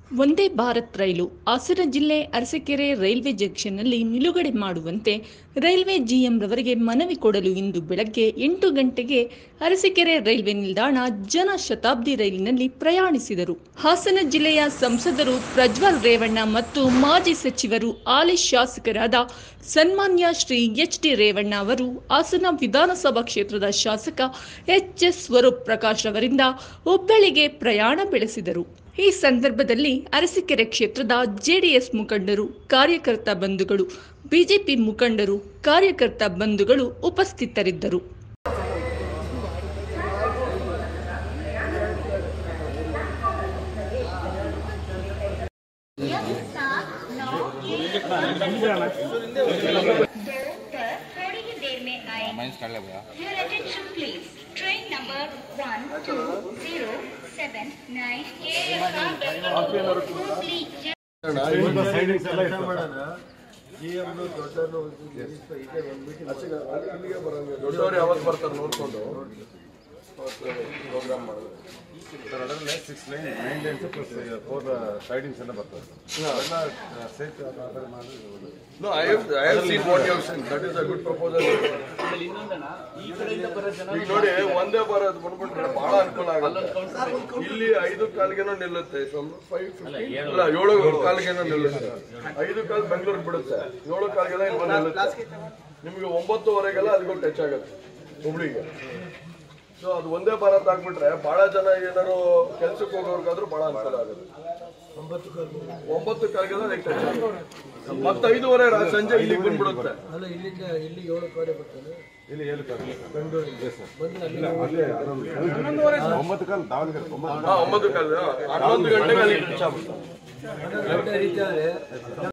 ವಂದೇ ಭಾರತ್ ರೈಲು ಹಾಸನ ಜಿಲ್ಲೆ ಅರಸೀಕೆರೆ ರೈಲ್ವೆ ಜಂಕ್ಷನ್ನಲ್ಲಿ ನಿಲುಗಡೆ ಮಾಡುವಂತೆ ರೈಲ್ವೆ ಜಿಎಂ ರವರಿಗೆ ಮನವಿ ಕೊಡಲು ಇಂದು ಬೆಳಗ್ಗೆ 8 ಗಂಟೆಗೆ ಅರಸೀಕೆರೆ ರೈಲ್ವೆ ನಿಲ್ದಾಣ ಜನ ಶತಾಬ್ದಿ ರೈಲಿನಲ್ಲಿ ಪ್ರಯಾಣಿಸಿದರು. ಹಾಸನ ಜಿಲ್ಲೆಯ ಸಂಸದರು ಪ್ರಜ್ವಲ್ ರೇವಣ್ಣ ಮತ್ತು ಮಾಜಿ ಸಚಿವರು ಹಾಲಿ ಶಾಸಕರಾದ ಸನ್ಮಾನ್ಯ ಶ್ರೀ ಎಚ್.ಡಿ. ರೇವಣ್ಣ ಅವರು ಹಾಸನ ವಿಧಾನಸಭಾ ಕ್ಷೇತ್ರದ ಶಾಸಕ ಎಚ್.ಎಸ್. ಸ್ವರೂಪ್ ಪ್ರಕಾಶ್ ಅವರಿಂದ ಹುಬ್ಬಳ್ಳಿಗೆ ಪ್ರಯಾಣ ಬೆಳೆಸಿದರು. ಈ ಸಂದರ್ಭದಲ್ಲಿ ಅರಸೀಕೆರೆ ಕ್ಷೇತ್ರದ ಜೆಡಿಎಸ್ ಮುಖಂಡರು, ಕಾರ್ಯಕರ್ತ ಬಂಧುಗಳು, ಬಿಜೆಪಿ ಮುಖಂಡರು, ಕಾರ್ಯಕರ್ತ ಬಂಧುಗಳು ಉಪಸ್ಥಿತರಿದ್ದರು. Train number 1279 ದೊಡ್ಡವರು ಯಾವತ್ತು ಬರ್ತಾರೆ ನೋಡ್ಕೊಂಡು ಪ್ರೋಗ್ರಾಮ್ ಮಾಡೋದು. Six line 9 lines plus 4 sidings ಎಲ್ಲ ಬರ್ತದೆ. No, I have seen what you have seen. That is a good proposal. ಈಗ ನೋಡಿ ಒಂದೇ ಭಾರತ್ ಬಂದ್ಬಿಟ್ರೆ ಬಹಳ ಅನುಕೂಲ ಆಗುತ್ತೆ. ಇಲ್ಲಿ 5 ಕಾಲ್ಗೆನೋ ನಿಲ್ಲುತ್ತೆ, 7 ಕಾಲ್ಗೆನೋ ನಿಲ್ಲುತ್ತೆ. 5 ಕಾಲ್ ಬೆಂಗಳೂರಿಗೆ ಬಿಡುತ್ತೆ, 7 ಕಾಲ್ಗೆಲ್ಲ ಇಲ್ಲಿ ಬಂದು ನಿಲ್ಲುತ್ತೆ. ನಿಮ್ಗೆ 9:30 ಅಲ್ಲಿಗೂ ಟಚ್ ಆಗುತ್ತೆ ಹುಬ್ಳಿಗೆ. ಸೊ ಅದು ಒಂದೇ ಭಾರತ್ ಆಗ್ಬಿಟ್ರೆ ಬಹಳ ಜನ ಏನಾರು ಕೆಲ್ಸಕ್ಕೆ ಹೋಗೋರ್ಗಾದ್ರೂ ಬಹಳ ಅನುಕೂಲ ಆಗುತ್ತೆ. 9 ಕಾಲ್ಗೆಲ್ಲ ಟಚ್ ಆಗುತ್ತೆ. ಮತ್ತೆ 5:30 ಸಂಜೆ ಇಲ್ಲಿಗೆ ಬಂದ್ಬಿಡುತ್ತೆ. ಇಲ್ಲಿ 7 ಕಾಲ್ ಬೆಂಗಳೂರಿಗೆ 9 ಕಾಲ್ ದಾವಣಗೆರೆ 9 ಕಾಲ್ 11 ಗಂಟೆಗೆ ಅಲ್ಲಿ ಟಚ್ ಆಗುತ್ತೆ.